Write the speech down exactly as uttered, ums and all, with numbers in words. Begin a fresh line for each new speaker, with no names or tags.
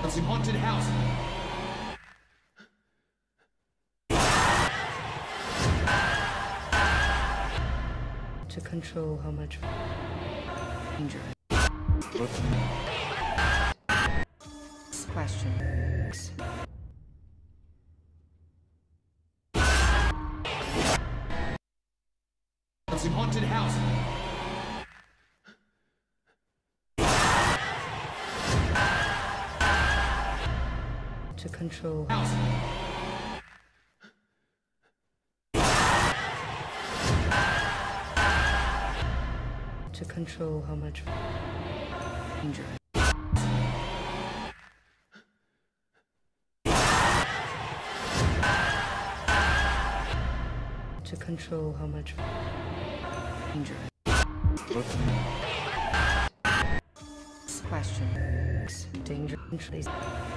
It's a haunted house.
To control how much danger. Question.
It's a haunted house.
To control
House.
to control how much danger. To control how much danger. Question. Danger.